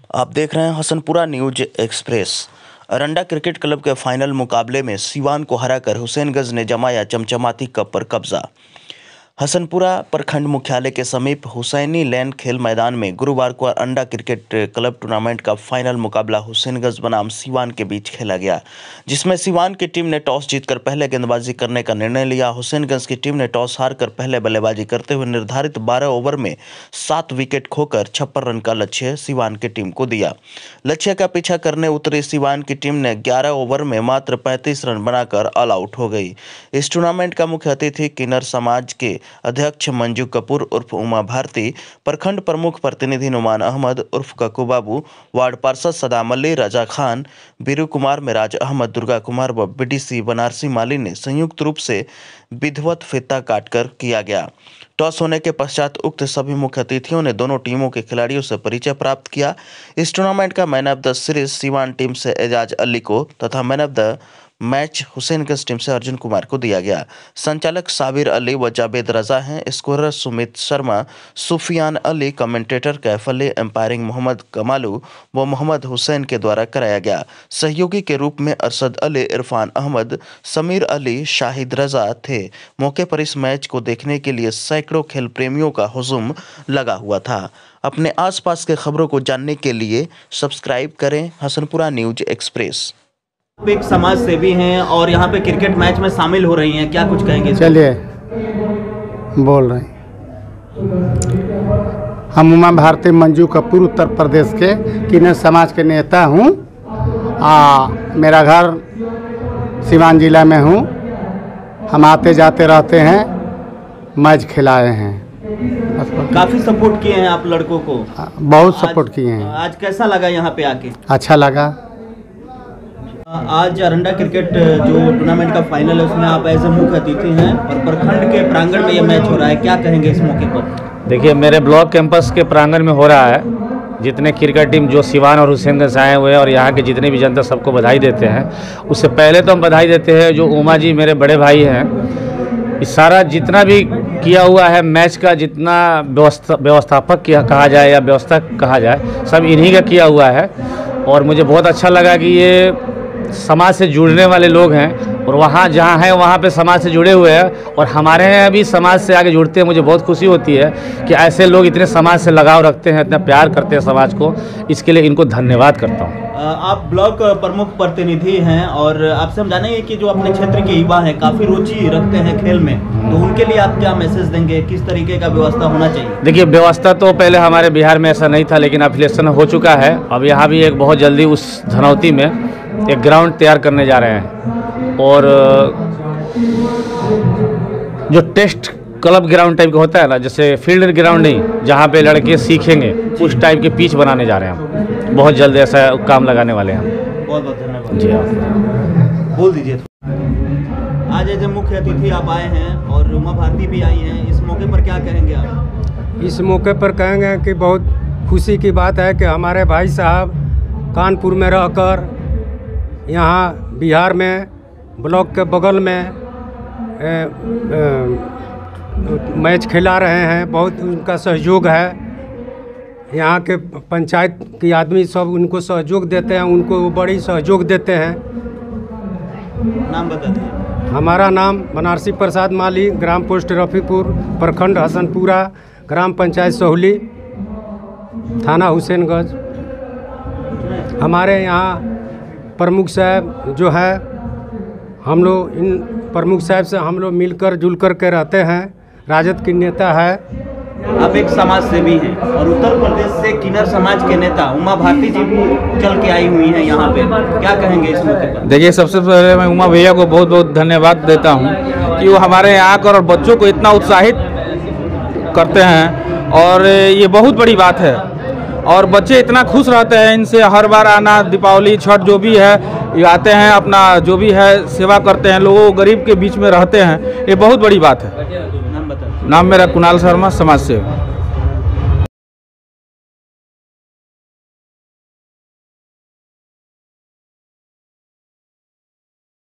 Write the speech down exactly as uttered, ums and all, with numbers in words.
आप देख रहे हैं Hasanpura news express. Aranda cricket club के फाइनल मुकाबले में सीवान को हराकर हुसैनगंज ने जमाया चमचमाती कप पर कब्जा। हसनपुरा प्रखंड मुख्यालय के समीप हुसैनी लैन खेल मैदान में गुरुवार को अरंडा क्रिकेट क्लब टूर्नामेंट का फाइनल मुकाबला हुसैनगंज बनाम सीवान के बीच खेला गया, जिसमें सीवान की टीम ने टॉस जीतकर पहले गेंदबाजी करने का निर्णय लिया। हुसैनगंज की टीम ने टॉस हारकर पहले बल्लेबाजी करते हुए निर्धारित बारह ओवर में सात विकेट खोकर छप्पन रन का लक्ष्य सीवान की टीम को दिया। लक्ष्य का पीछा करने उतरी सीवान की टीम ने ग्यारह ओवर में मात्र पैंतीस रन बनाकर ऑल आउट हो गई। इस टूर्नामेंट का मुख्य अतिथि किन्नर समाज के अध्यक्ष मंजू कपूर उर्फ उमा भारती, प्रखंड प्रमुख प्रतिनिधि नुमान अहमद उर्फ कक्कू बाबू, वार्ड पार्षद सदाम अली, रजा खान, बीरू कुमार, मिराज अहमद, दुर्गा कुमार व बीडीसी बनारसी माली ने संयुक्त रूप से विधिवत फीता काटकर किया गया। टॉस होने के पश्चात उक्त सभी मुख्य अतिथियों ने दोनों टीमों के खिलाड़ियों से परिचय प्राप्त किया। इस टूर्नामेंट का man of the series Siwan team से एजाज अली को तथा man of the match Husainganj team से अर्जुन कुमार को दिया गया। संचालक साबिर अली व जावेद रजा हैं। Scorer Sumit Sharma, Sufiyan Ali, commentator Kaif Ali, umpiring Mohammad Kamalu व मोहम्मद हुसैन के द्वारा कराया गया। सहयोगी के रूप में अरशद अली, इरफान अहमद, समीर अली, शाहिद रजा थे। मौके पर इस मैच को देखने के लिए सैकड़ों खेल प्रेमियों का हुजूम लगा हुआ था। अपने आसपास के खबरों को जानने के लिए सब्सक्राइब करें हसनपुरा न्यूज एक्सप्रेस। आप एक समाज सेवी हैं और यहाँ पे क्रिकेट मैच में शामिल हो रही हैं, क्या कुछ कहेंगे? चलिए बोल रहे हैं। हम उमा भारती मंजू कपूर उत्तर प्रदेश के किन्नर समाज के नेता हूँ। मेरा घर सीवान जिला में हूँ। हम आते जाते रहते हैं, मैच खिलाए हैं। काफ़ी सपोर्ट किए हैं आप लड़कों को? बहुत सपोर्ट किए हैं। आज कैसा लगा यहाँ पे आके? अच्छा लगा। आज अरंडा क्रिकेट जो टूर्नामेंट का फाइनल है उसमें आप एज ए मुख्य अतिथि हैं और प्रखंड के प्रांगण में ये मैच हो रहा है, क्या कहेंगे इस मौके पर? देखिए, मेरे ब्लॉक कैंपस के प्रांगण में हो रहा है। जितने क्रिकेट टीम जो सीवान और हुसैनगंज आए हुए हैं और यहाँ के जितने भी जनता, सबको बधाई देते हैं। उससे पहले तो हम बधाई देते हैं जो उमा जी मेरे बड़े भाई हैं। इस सारा जितना भी किया हुआ है मैच का, जितना व्यवस्था व्यवस्थापक किया कहा जाए या व्यवस्था कहा जाए, सब इन्हीं का किया हुआ है। और मुझे बहुत अच्छा लगा कि ये समाज से जुड़ने वाले लोग हैं और वहाँ जहाँ हैं वहाँ पे समाज से जुड़े हुए हैं और हमारे यहाँ भी समाज से आगे जुड़ते हैं। मुझे बहुत खुशी होती है कि ऐसे लोग इतने समाज से लगाव रखते हैं, इतना प्यार करते हैं समाज को। इसके लिए इनको धन्यवाद करता हूँ। आप ब्लॉक प्रमुख प्रतिनिधि हैं और आपसे हम जानेंगे कि जो अपने क्षेत्र के युवा हैं, काफ़ी रुचि रखते हैं खेल में, तो उनके लिए आप क्या मैसेज देंगे? किस तरीके का व्यवस्था होना चाहिए? देखिए, व्यवस्था तो पहले हमारे बिहार में ऐसा नहीं था, लेकिन एफिलिएशन हो चुका है। अब यहाँ भी एक बहुत जल्दी उस धनौती में एक ग्राउंड तैयार करने जा रहे हैं और जो टेस्ट क्लब ग्राउंड टाइप का होता है ना, जैसे फील्ड ग्राउंड नहीं, जहाँ पे लड़के सीखेंगे, उस टाइप के पिच बनाने जा रहे हैं हम। बहुत जल्द ऐसा काम लगाने वाले हैं। बहुत बहुत धन्यवाद जी। आप बोल दीजिए। आज एज मुख्य अतिथि आप आए हैं और उमा भारती भी आई हैं, इस मौके पर क्या कहेंगे आप? इस मौके पर कहेंगे कि बहुत खुशी की बात है कि हमारे भाई साहब कानपुर में रहकर यहाँ बिहार में ब्लॉक के बगल में ए, ए, मैच खिला रहे हैं। बहुत उनका सहयोग है। यहाँ के पंचायत के आदमी सब उनको सहयोग देते हैं, उनको बड़ी सहयोग देते हैं। नाम बता दीजिए। हमारा नाम बनारसी प्रसाद माली, ग्राम पोस्ट रफ़ीपुर, प्रखंड हसनपुरा, ग्राम पंचायत सोहली, थाना हुसैनगंज। हमारे यहाँ प्रमुख साहब जो है, हम लोग इन प्रमुख साहब से हम लोग मिलकर जुलकर के रहते हैं। राजद की नेता है। आप एक समाज सेवी हैं और उत्तर प्रदेश से किन्नर समाज के नेता उमा भारती जी भी चल के आई हुई हैं यहाँ पे, क्या कहेंगे इस मौके पर? देखिए, सबसे पहले मैं उमा भैया को बहुत बहुत धन्यवाद देता हूँ कि वो हमारे यहाँ आकर और बच्चों को इतना उत्साहित करते हैं और ये बहुत बड़ी बात है। और बच्चे इतना खुश रहते हैं इनसे, हर बार आना, दीपावली, छठ जो भी है, ये आते हैं, अपना जो भी है सेवा करते हैं, लोगों गरीब के बीच में रहते हैं। ये बहुत बड़ी बात है। नाम बता। नाम मेरा कुणाल शर्मा, समाज सेवी।